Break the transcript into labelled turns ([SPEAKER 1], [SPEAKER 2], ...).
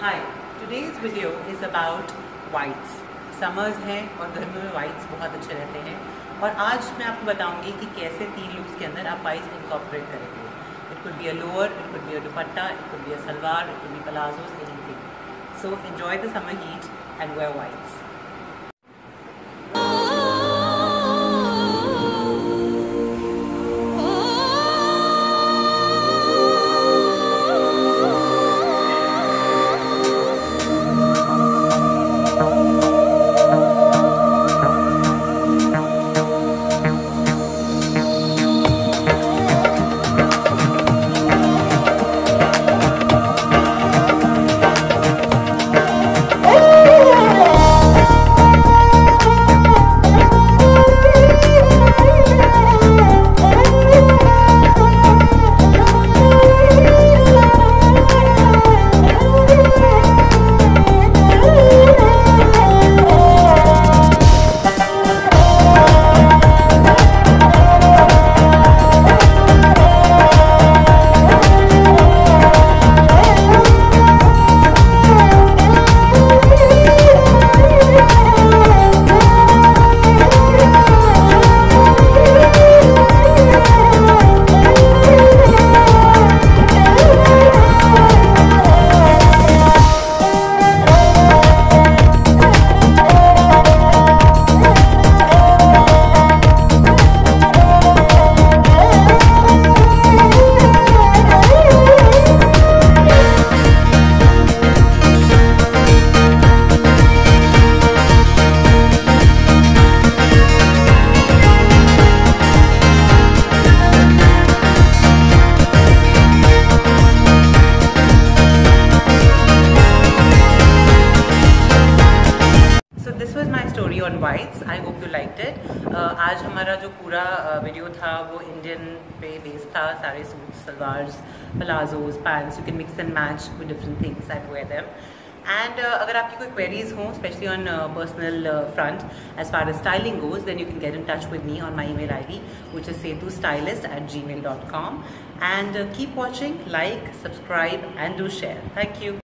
[SPEAKER 1] Hi, today's video is about whites. Summers हैं और गर्मियों में whites बहुत अच्छे रहते हैं और आज मैं आपको बताऊंगी कि कैसे 3 लुक्स के अंदर आप whites incorporate करेंगे. It could be a lower, it could be a dupatta, it could be a salwar, it could be palazzos, anything. So enjoy the summer heat and wear whites. On whites. I hope you liked it. आज हमारा जो पूरा video था वो Indian पे based था. सारे suits, salwars, palazzos, pants, you can mix and match with different things and wear them. And अगर आपकी कोई क्वेरीज हों, specially on personal front as far as styling goes, then you can get in touch with me on my email ID, which is setustylist@gmail.com. And keep watching, like, subscribe and do share. Thank you.